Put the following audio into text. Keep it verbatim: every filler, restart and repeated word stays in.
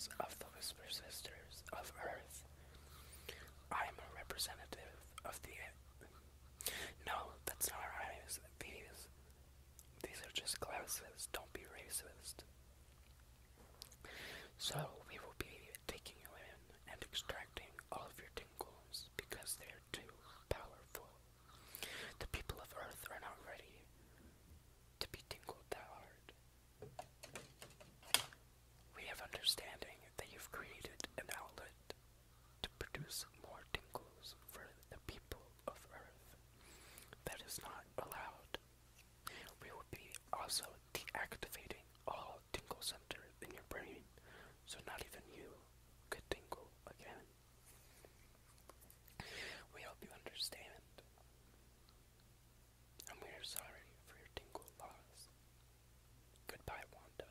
eyes of the Whisper Sisters of Earth. I am a representative of the... No, that's not our eyes. These... These are just glasses. Don't be racist. So, we will be taking you in and extracting all of your tingles because they're too powerful. The people of Earth are not ready to be tingled that hard. We have understanding that you've created an outlet to produce more tingles for the people of Earth. That is not allowed. We will be also deactivating